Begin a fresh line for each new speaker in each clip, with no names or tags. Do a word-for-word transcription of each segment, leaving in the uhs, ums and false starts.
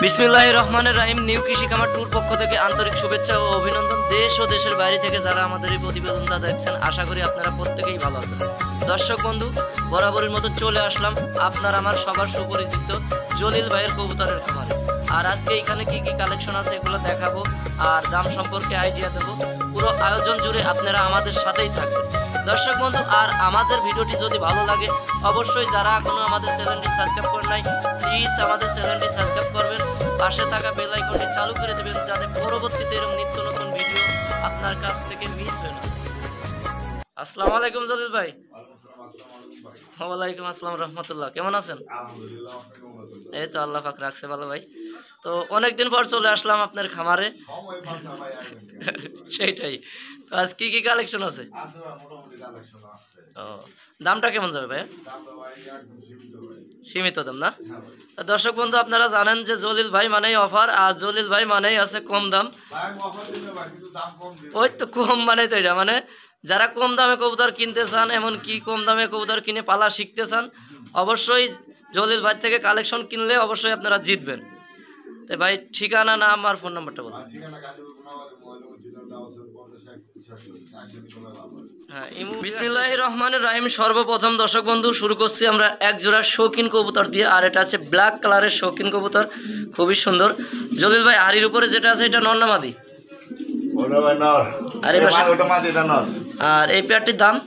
বিসমিল্লাহির রহমানির রহিম। নিউ কৃষি খামার ট্যুর পক্ষ থেকে আন্তরিক শুভেচ্ছা ও অভিনন্দন। দেশ ও দেশের বাইরে থেকে যারা আমাদের এই প্রতিবেদনটা দেখছেন, আশা করি আপনারা প্রত্যেকেই ভালো আছেন। দর্শক বন্ধু, বরাবরের মতো চলে আসলাম আপনার আমার সবার সুপরিচিত জলিল ভাইয়ের কবুতরের খামারে। আর আজকে এখানে কি কি কালেকশন আছে এগুলো দেখাবো আর দাম সম্পর্কে আইডিয়া দেবো। পুরো আয়োজন জুড়ে আপনারা আমাদের সাথেই থাকবেন দর্শক বন্ধু। আর আমাদের ভিডিওটি যদি ভালো লাগে, অবশ্যই যারা এখনো আমাদের চ্যানেলটি সাবস্ক্রাইব করেন নাই, প্লিজ আমাদের চ্যানেলটি সাবস্ক্রাইব করবেন, পাশে থাকা বেল আইকনটি চালু করে দেবেন, যাতে পরবর্তীতে এরকম নিত্য নতুন ভিডিও আপনার কাছ থেকে মিস হয় না। আসসালামু আলাইকুম জলিল ভাই। ওয়ালাইকুম আসসালাম রহমতুল্লাহ। কেমন আছেন? এই তো আল্লাহ পাক রাখছে ভালো ভাই। তো অনেকদিন পর চলে আসলাম আপনার খামারে। সেইটাই। তো আজ কি কি কালেকশন আছে? ও, দামটা কেমন যাবে ভাই? সীমিত দাম না? দর্শক বন্ধু, আপনারা জানেন যে জলিল ভাই মানেই অফার, আর জলিল ভাই মানেই আছে কম দাম। ওই তো কম মানে তো এটা মানে যারা কম দামে কবুতর কিনতে চান, এমনকি কম দামে কবুতর কিনে পালা শিখতে চান, অবশ্যই জলিল ভাই থেকে কালেকশন কিনলে অবশ্যই আপনারা জিতবেন। তো ভাই ঠিকানা, নাম আর ফোন নাম্বারটা বলুন। হ্যাঁ, বিসমিল্লাহির রহমানির রহিম। সর্বপ্রথম দর্শক বন্ধু শুরু করছি আমরা এক জোড়া শৌখিন কবুতর দিয়ে, আর এটা আছে ব্ল্যাক কালারের শৌখিন কবুতর, খুবই সুন্দর। জলিল ভাই, হাড়ির উপরে যেটা আছে এটা নর না মাদি? আর এই পেয়ারটির দাম?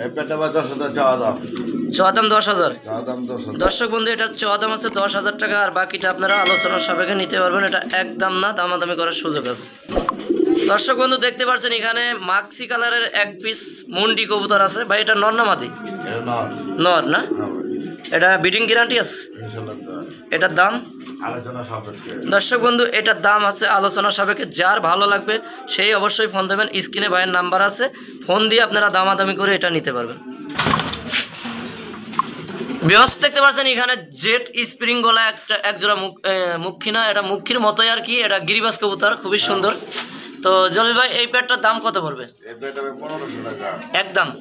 চাওয়া দাম দশ হাজার। দর্শক বন্ধু, এটা চাওয়া দাম আছে দশ হাজার টাকা, আর বাকিটা আপনারা আলোচনার সাপেক্ষে নিতে পারবেন। এটা একদম না, দামাদামি করার সুযোগ আছে। দর্শক বন্ধু দেখতে পাচ্ছেন এখানে মাক্সি কালারের এক পিস মুন্ডি কবুতর আছে। ভাই এটা নর না মাদি? নর না? এটা ব্রিডিং গ্যারান্টি আছে? এটার দাম? দর্শক বন্ধু, এটার দাম আছে আলোচনা সাপেক্ষে। যার ভালো লাগবে সেই অবশ্যই ফোন দেবেন, স্ক্রিনে ভাইয়ের নাম্বার আছে, ফোন দিয়ে আপনারা দামাদামি করে এটা নিতে পারবেন। বিহস দেখতে পাচ্ছেন এখানে জেট স্প্রিং গলা একটা একজোড়া মুখ মুখী না, এটা মুখির মতোই আর কি। এটা গিরিবাস কবুতর, খুবই সুন্দর। তো জলিল ভাই, এই পেয়ারটার দাম কত পড়বে? একদম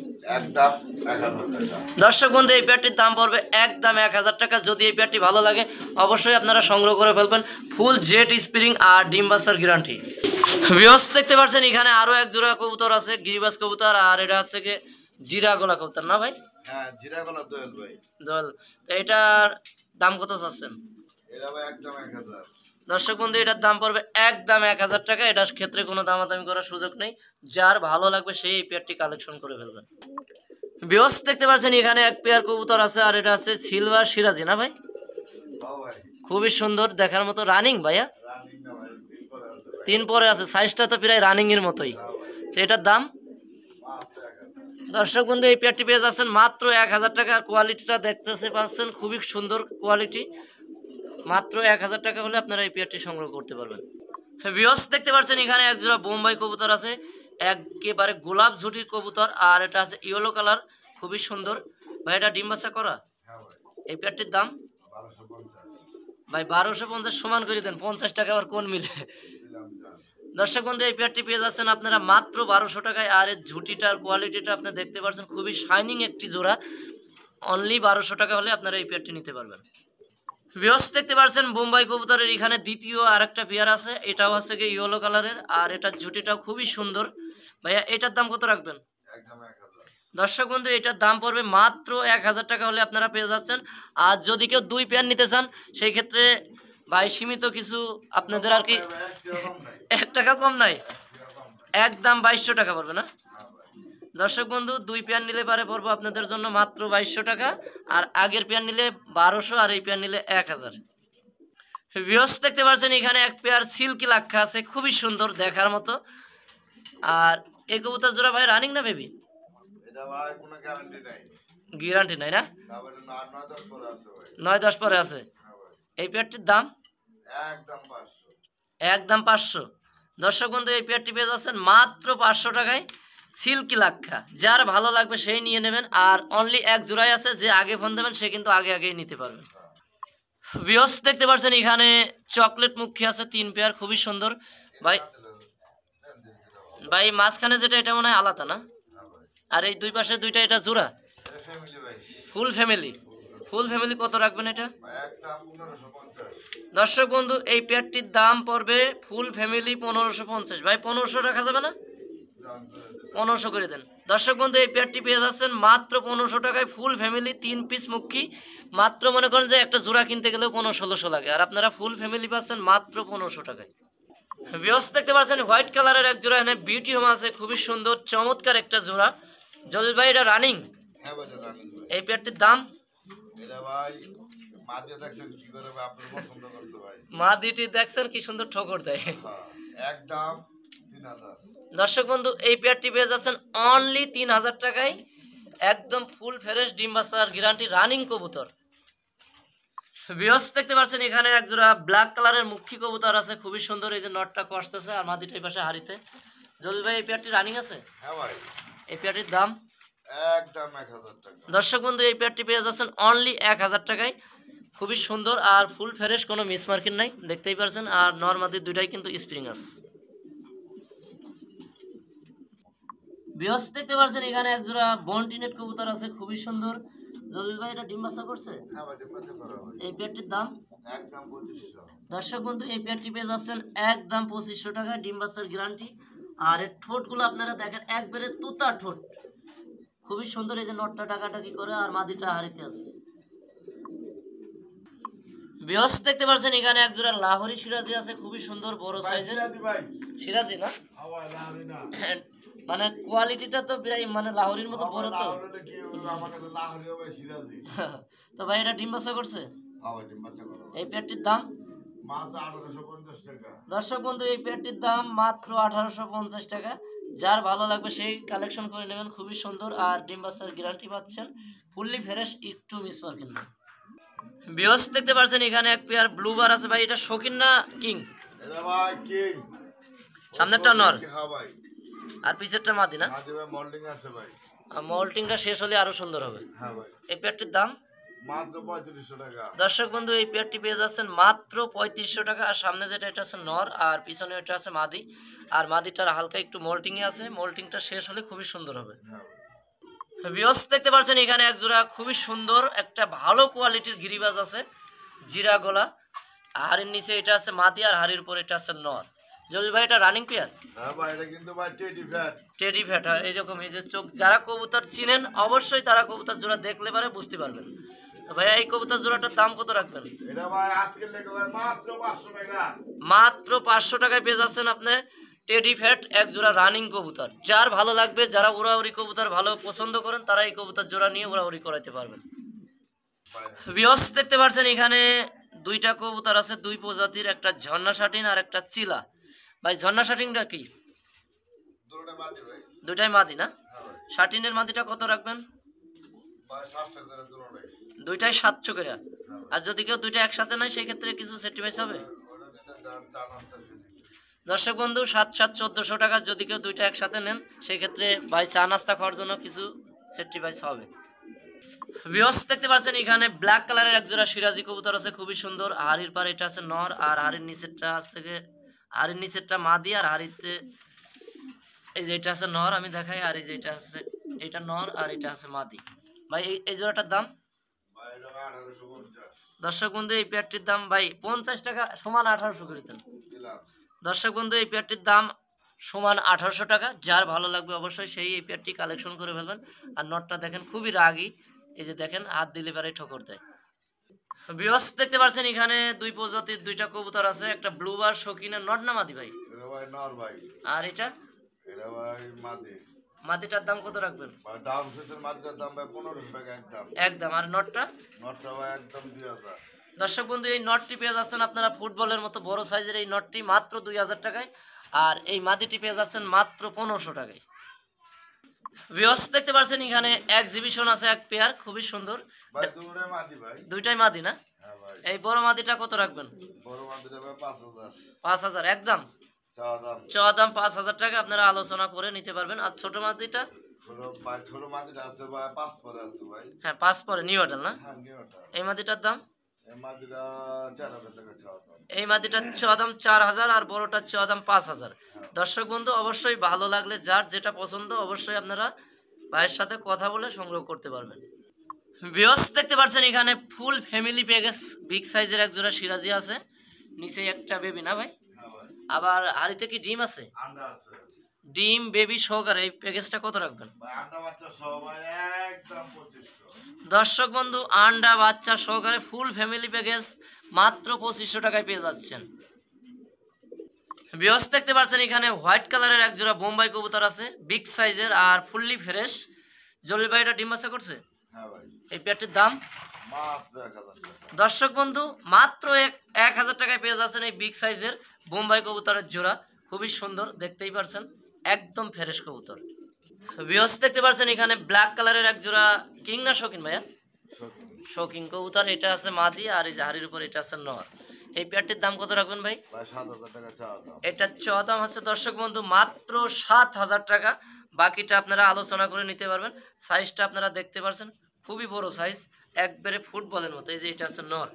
দর্শক বন্ধু, এই পেয়ারটির দাম পড়বে একদম এক হাজার টাকা। যদি এই পেয়ারটি ভালো লাগে অবশ্যই আপনারা সংগ্রহ করে ফেলবেন। ফুল জেট স্প্রিং আর ডিম বাচ্চার গ্যারান্টি। বিহস দেখতে পাচ্ছেন এখানে আরো এক জোড়া কবুতর আছে, গিরিবাস কবুতর, আর এটা হচ্ছে কি জিরা গলা কবুতর না ভাই? হ্যাঁ, জিরা গলা দোয়েল ভাই। দোয়েল। তো এটার দাম কত চাচ্ছেন? এটা ভাই একদম এক হাজার। দর্শক বন্ধু, এটার দাম পড়বে একদম এক হাজার টাকা। এটার ক্ষেত্রে কোনো দামাদামি করার সুযোগ নেই। যার ভালো লাগবে সেই এই পেয়ারটি কালেকশন করে ফেলবেন। বিহস দেখতে পাচ্ছেন এখানে এক পেয়ার কবুতর আছে, আর এটা আছে সিলভার সিরাজি না ভাই? খুবই সুন্দর, দেখার মতো। রানিং ভাইয়া? তিন পরে আছে, সাইজটা তো প্রায় রানিং এর মতোই। তো এটার দাম? দর্শক বন্ধু, এই পেয়ারটি পেয়ে যাচ্ছেন মাত্র এক হাজার টাকা। কোয়ালিটিটা দেখতেছে পাচ্ছেন, খুবই সুন্দর কোয়ালিটি। মাত্র এক হাজার টাকা হলে আপনারা এই পেয়ারটি সংগ্রহ করতে পারবেন। বিহস দেখতে পাচ্ছেন এখানে এক জোড়া বোম্বাই কবুতর আছে, একেবারে গোলাপ ঝুটির কবুতর, আর এটা আছে ইয়েলো কালার, খুবই সুন্দর। ভাই এটা ডিম বাচ্চা করা? এই পেয়ারটির দাম? ভাই বারোশো পঞ্চাশ সমান করে দেন, পঞ্চাশ টাকা আবার কোন মিলে। দর্শক বন্ধু, এই পেয়ারটি পেয়ে যাচ্ছেন আপনারা মাত্র বারোশো টাকায়। আর এর ঝুটিটার কোয়ালিটিটা আপনি দেখতে পাচ্ছেন, খুবই শাইনিং একটি জোড়া। অনলি বারোশো টাকা হলে আপনারা এই পেয়ারটি নিতে পারবেন। বিহস দেখতে পাচ্ছেন বোম্বাই কবুতরের এখানে দ্বিতীয় আর একটা পেয়ার আছে, এটাও হচ্ছে কি ইয়েলো কালারের, আর এটার ঝুটিটাও খুবই সুন্দর। ভাইয়া এটার দাম কত রাখবেন? দর্শক বন্ধু, এটার দাম পড়বে মাত্র এক হাজার টাকা হলে আপনারা পেয়ে যাচ্ছেন। আর যদি কেউ দুই পেয়ার নিতে চান সেই ক্ষেত্রে ভাই সীমিত কিছু আপনাদের আর কি, এক টাকা কম নাই, একদম বাইশশো টাকা পড়বে না? দর্শক বন্ধু, দুই পেয়ার নিলে পারে পড়বো আপনাদের জন্য মাত্র বাইশশো টাকা, আর আগের পেয়ার নিলে বারোশো, আর এই পেয়ার নিলে এক হাজার। বিহস দেখতে পাচ্ছেন এখানে এক পেয়ার সিল্কি লাক্ষা আছে, খুবই সুন্দর দেখার মতো। আর এই কবুতর জোড়া ভাই রানিং না বেবি? গ্যারান্টি নাই না? নয় দশ পরে আছে। এই পেয়ারটির দাম? একদম পাঁচশো। দর্শক বন্ধু, এই পেয়ারটি পেয়ে যাচ্ছেন মাত্র পাঁচশো টাকায়, সিল্কি লাক্ষা। যার ভালো লাগবে সেই নিয়ে নেবেন, আর অনলি এক জোড়াই আছে, যে আগে ফোন দেবেন সে কিন্তু আগে আগেই নিতে পারবেন। বিহস দেখতে পাচ্ছেন এখানে চকলেট মুখী আছে তিন পেয়ার, খুবই সুন্দর। ভাই ভাই মাঝখানে যেটা এটা মনে হয় আলাদা না? আর এই দুই পাশে দুইটা এটা জোড়া? Full family. ফুল ফ্যামিলি কত রাখবেন এটা?
একদম পনেরোশো পঞ্চাশ।
দর্শক বন্ধু এই পেয়ারটির দাম পড়বে ফুল ফ্যামিলি পনেরোশো পঞ্চাশ। ভাই পনেরোশো রাখা যাবে না? পনেরোশো করে দেন। দর্শক বন্ধু এই পেয়ারটি পেয়ে যাচ্ছেন মাত্র পনেরোশো টাকায় ফুল ফ্যামিলি তিন পিস মুখী। মাত্র মনে করেন যে একটা জোড়া কিনতে গেলেও পনেরো ষোলোশো লাগে, আর আপনারা ফুল ফ্যামিলি পাচ্ছেন মাত্র পনেরোশো টাকায়। ভিউয়ার্স দেখতে পাচ্ছেন হোয়াইট কালারের এক জোড়া এখানে বিউটি হোম আছে, খুবই সুন্দর চমৎকার একটা জোড়া। জলিল ভাই এটা রানিং?
হ্যাঁ ভাই রানিং ভাই।
এই পেয়ারটির দাম?
এটা ভাই মা দিয়ে দেখছেন কি করে ভাই, আপনার পছন্দ করছে ভাই।
মা দিটি দেখছেন কি সুন্দর ঠোকর দেয়।
হ্যাঁ একদম তিন হাজার।
দর্শক বন্ধু এই পেয়ারটি পেয়ে যাচ্ছেন অনলি তিন হাজার টাকায়, একদম ফুল ফ্রেশ ডিম বাচ্চার গ্যারান্টি রানিং কবুতর। ভিউয়ার্স দেখতে পাচ্ছেন এখানে এক জোড়া ব্ল্যাক কালারের মুখী কবুতর আছে, খুবই সুন্দর। এই যে নটটা কষতেছে আর মাদিটা এই পাশে হাড়িতে। জলিল ভাই এই পেয়ারটি রানিং আছে?
হ্যাঁ ভাই।
এই পেয়ারটির দাম?
একদম এক হাজার টাকা।
দর্শক বন্ধু এই পেয়ারটি পেয়ে যাচ্ছেন অনলি এক হাজার টাকায়, খুবই সুন্দর আর ফুল ফ্রেশ, কোনো মিস মার্কিং নাই, দেখতেই পারছেন। আর নরমাদি দুইটাই কিন্তু স্প্রিং আছে। ভিউয়ার্স দেখতে পাচ্ছেন এখানে এক জোড়া বন্টিনেট কবুতর আছে, খুবই সুন্দর। জলিল ভাই এটা ডিম বাচ্চা করছে?
হ্যাঁ ভাই ডিম বাচ্চা করা ভাই।
এই পেয়ারটির দাম?
একদম পঁচিশশো।
দর্শক বন্ধু এই পেয়ারটি পেয়ে যাচ্ছেন একদম পঁচিশশো টাকা, ডিম বাচ্চার গ্যারান্টি। আর এর ঠোঁটগুলো আপনারা দেখেন একবারে তুতা ঠোঁট, খুবই সুন্দর। এই যে নটটা টাকাটাকি করে আর মাদিটা হারিতে আছে। ভিউয়ার্স দেখতে পাচ্ছেন এখানে এক জোড়া লাহোরি সিরাজি আছে, খুবই সুন্দর বড় সাইজের।
সিরাজি ভাই।
সিরাজি না?
হ্যাঁ ভাই লাহোরি না।
মানে কোয়ালিটিটা তো প্রায় মানে লাহোরির মতো বড় তো।
লাহোরি কি আমার কাছে লাহোরি হবে সিরাজি।
তো ভাই এটা ডিম বাচ্চা করছে?
হ্যাঁ ভাই ডিম বাচ্চা করা।
এই পেয়ারটির দাম?
মাত্র আঠারোশো পঞ্চাশ টাকা।
দর্শক বন্ধু এই পেয়ারটির দাম মাত্র আঠারোশো পঞ্চাশ টাকা। যার ভালো লাগবে সেই কালেকশন করে নেবেন, খুবই সুন্দর। আর ডিম বাচ্চার গ্যারান্টি পাচ্ছেন, ফুললি ফ্রেশ, একটু মিস মার্কিং না। ভিউয়ার্স দেখতে পাচ্ছেন এখানে এক পেয়ার ব্লুবার আছে। ভাই এটা শৌখিন না কিং?
এটা ভাই কিং।
সামনেরটা নর?
হ্যাঁ ভাই।
আর পিছেরটা মাদি না?
মাদি ভাই মোল্ডিং আছে ভাই।
আর মোল্টিংটা শেষ হলে আরো সুন্দর হবে।
হ্যাঁ ভাই।
এই পেয়ারটির দাম?
মাত্র পঁয়ত্রিশশো টাকা।
দর্শক বন্ধু এই পেয়ারটি পেয়ে যাচ্ছেন মাত্র পঁয়ত্রিশশো টাকা। আর সামনে যেটা এটা আছে নর, আর পিছনে এটা আছে মাদি। আর মাদিটার হালকা একটু মোল্টিং এ আছে, মোল্টিংটা শেষ হলে খুবই সুন্দর হবে। ভিউয়ার্স দেখতে পাচ্ছেন এখানে এক জোড়া খুবই সুন্দর একটা ভালো কোয়ালিটির গিরিবাজ আছে, জিরা গলা। হাড়ির নিচে এটা আছে মাদি আর হাড়ির উপর এটা আছে নর। জলিল ভাই এটা রানিং পেয়ার?
হ্যাঁ ভাই এটা কিন্তু ভাই টেডি ফ্যাট।
টেডি ফ্যাট হয় এইরকম। এই যে চোখ, যারা কবুতর চিনেন অবশ্যই তারা কবুতর জোড়া দেখলে পারে বুঝতে পারবেন। তো ভাইয়া এই কবুতর জোড়াটার দাম কত রাখবেন?
এটা ভাই আজকের লেগে ভাই মাত্র পাঁচশো টাকা।
মাত্র পাঁচশো টাকায় পেয়ে যাচ্ছেন আপনি টেডি ফ্যাট এক জোড়া রানিং কবুতর। যার ভালো লাগবে, যারা উড়াউড়ি কবুতর ভালো পছন্দ করেন, তারা এই কবুতর জোড়া নিয়ে উড়াউড়ি করাইতে পারবেন। ভিউয়ার্স দেখতে পাচ্ছেন এখানে দুইটা কবুতর আছে, দুই প্রজাতির, একটা ঝর্ণা শাটিন আর একটা চিলা। ভাই ঝর্ণা শাটিনটা কি?
দুটোটা মাদি ভাই।
দুটাই মাদি না? শাটিনের মাদিটা কত রাখবেন?
ভাই সাতশো করে দুটোটাই।
দুইটাই সাতশো করে। আর যদি কেউ দুইটা একসাথে নেয় সেই ক্ষেত্রে কিছু সেটিফাইস হবে? দর্শক বন্ধু সাত সাত চোদ্দশো টাকা, যদি কেউ দুইটা একসাথে নেন সেই ক্ষেত্রে ভাই চা নাস্তা খাওয়ার জন্য কিছু সেটিফাইস হবে। ভিউয়ার্স দেখতে পাচ্ছেন এখানে ব্ল্যাক কালারের এক জোড়া সিরাজি কবুতর আছে, খুবই সুন্দর। হাড়ির পার এটা আছে নর, আর হাড়ির নিচেরটা আছে, হাড়ির নিচেরটা মাদি, আর হাড়িতে এই যে এটা আছে নর, আমি দেখাই। আর এই যে এটা আছে, এটা নর, আর এটা আছে মাদি। ভাই এই জোড়াটার দাম? দর্শক বন্ধু এই পেয়ারটির দাম ভাই পঞ্চাশ টাকা সমান আঠারোশো করে দেন। দর্শক বন্ধু এই পেয়ারটির দাম সমান আঠারোশো টাকা। যার ভালো লাগবে অবশ্যই সেই এই পেয়ারটি কালেকশন করে ফেলবেন। আর নটটা দেখেন খুবই রাগী, এই যে দেখেন হাত দিলে পারে ঠোকর দেয়। ভিউয়ার্স দেখতে পাচ্ছেন এখানে দুই প্রজাতির দুইটা কবুতর আছে, একটা ব্লুবার শৌখিনের নট না মাদি ভাই?
এটা ভাই নর ভাই।
আর এটা?
এটা ভাই মাদি।
মাদিটার দাম কত রাখবেন?
ভাই ডাউন ফেসের মাদিটার দাম ভাই পনেরোশো টাকা একদম।
একদম। আর নটটা?
নটটা ভাই একদম দুই হাজার।
দর্শক বন্ধু এই নটটি পেয়ে যাচ্ছেন আপনারা ফুটবলের মতো বড় সাইজের এই নটটি মাত্র দুই হাজার টাকায়। আর এই মাদিটি পেয়ে যাচ্ছেন মাত্র পনেরোশো টাকায়। ভিউয়ার্স দেখতে পাচ্ছেন এখানে এক্সিবিশন আছে এক পেয়ার, খুবই সুন্দর।
ভাই দুটোই মাদি ভাই।
দুইটাই মাদি না?
হ্যাঁ ভাই।
এই বড় মাদিটা কত রাখবেন?
বড় মাদিটা ভাই পাঁচ হাজার।
পাঁচ হাজার একদম?
চাওয়া দাম।
চাওয়া দাম পাঁচ হাজার টাকা, আপনারা আলোচনা করে নিতে পারবেন। আর ছোট মাদিটা?
ছোট ভাই ছোট মাদিটা আছে ভাই পাঁচ পরে আছে ভাই।
হ্যাঁ পাঁচ পরে নিউ মডেল না?
হ্যাঁ নিউ মডেল।
এই মাদিটার দাম?
এই মাদিটা চার হাজার টাকা চাওয়া দাম।
এই মাদিটার চাওয়া দাম চার হাজার, আর বড়টার চাওয়া দাম পাঁচ হাজার। দর্শক বন্ধু অবশ্যই ভালো লাগলে যার যেটা পছন্দ অবশ্যই আপনারা ভাইয়ের সাথে কথা বলে সংগ্রহ করতে পারবেন। ভিউয়ার্স দেখতে পাচ্ছেন এখানে ফুল ফ্যামিলি প্যাকেজ বিগ সাইজের এক জোড়া সিরাজি আছে, নিচে একটা বেবি না ভাই,
হ্যাঁ ভাই,
আবার হাড়িতে কি ডিম আছে?
আন্ডা আছে
ডিম বেবি সহকারে এই প্যাকেজটা কত রাখবেন?
ভাই, আন্ডা বাচ্চা সহ ভাই একদম পঁচিশশো।
দর্শক বন্ধু আন্ডা বাচ্চা সহকারে ফুল ফ্যামিলি প্যাকেজ মাত্র পঁচিশশো টাকায় পেয়ে যাচ্ছেন। ভিউয়ার্স দেখতে পাচ্ছেন এখানে হোয়াইট কালারের এক জোড়া বোম্বাই কবুতর আছে বিগ সাইজের আর ফুললি ফ্রেশ। জলিল ভাই এটা ডিম বাচ্চা করছে?
হ্যাঁ ভাই,
এই পেয়ারটির দাম
মাত্র এক হাজার টাকা।
দর্শক বন্ধু মাত্র এক এক হাজার টাকায় পেয়ে যাচ্ছেন এই বিগ সাইজের বোম্বাই কবুতরের জোড়া, খুবই সুন্দর দেখতেই পারছেন, একদম ফ্রেশ কবুতর। ভিউয়ার্স দেখতে পাচ্ছেন এখানে ব্ল্যাক কালারের এক জোড়া কিং না শৌখিন ভাইয়া?
শৌখিন।
শৌখিন কবুতর, এটা আছে মাদি আর এই জাহারির উপর এটা আছে নর। এই পেয়ারটির দাম কত রাখবেন ভাই?
ভাই সাত হাজার টাকা চাওয়া দাম।
এটা চাওয়া দাম হচ্ছে দর্শক বন্ধু মাত্র সাত হাজার টাকা, বাকিটা আপনারা আলোচনা করে নিতে পারবেন। সাইজটা আপনারা দেখতে পাচ্ছেন খুবই বড় সাইজ, একবারে ফুটবলের মতো। এই যে এটা আছে নর।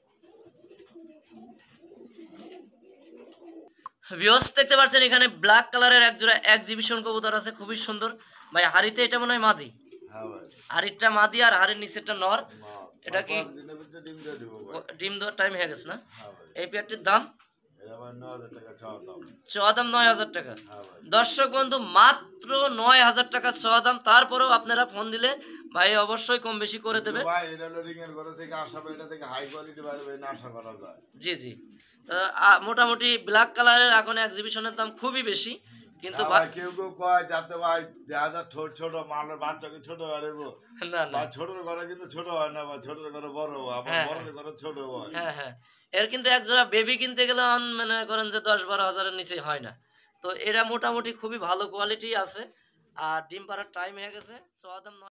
ভিউয়ার্স দেখতে পাচ্ছেন এখানে ব্ল্যাক কালারের এক জোড়া এক্সিবিশন কবুতর আছে, খুবই সুন্দর ভাই। হাড়িতে এটা মনে হয় মাদি,
হ্যাঁ ভাই,
হাড়িটা মাদি আর হাড়ির নিচেরটা নর।
মা,
এটা কি
পাঁচ দিনের ভিতরে ডিম দিয়ে দিব ভাই।
ডিম দেওয়ার টাইম হয়ে গেছে না?
হ্যাঁ ভাই,
এই পেয়ারটির দাম
এটা ভাই নয় হাজার টাকা চাওয়া দাম।
চাওয়া দাম নয় হাজার টাকা।
হ্যাঁ ভাই,
দর্শক বন্ধু মাত্র নয় হাজার টাকা চাওয়া দাম, তারপরেও আপনারা ফোন দিলে ভাই অবশ্যই কম বেশি করে দেবে।
ভাই এটা হলো রিং এর ঘরে থেকে আসা, এটা থেকে হাই কোয়ালিটি বাইরে না আশা করা যায়।
জি জি, আহ, আ- মোটামুটি ব্ল্যাক কালারের এখন এক্সিবিশনের দাম খুবই বেশি, কিন্তু
হ্যাঁ
বা-
ভাই, কেউ কেউ কয় যাতে ভাই দেখা যায় ছোট ছোট মালের বাচ্চাকে ছোট হয়
না না,
বা ছোটর ঘরে কিন্তু ছোট হয় না, বা ছোটর ঘরে বড় হয়, আবার
হ্যাঁ,
বড়ের ঘরে ছোট হয়।
হ্যাঁ হ্যাঁ, এর কিন্তু এক জোড়া বেবি কিনতে গেলে অন- মনে করেন যে দশ বারো হাজারের নিচে হয় না। তো এরা মোটামুটি খুবই ভালো কোয়ালিটি আছে, আর ডিম পাড়ার টাইম হয়ে গেছে। চাওয়া দাম নয়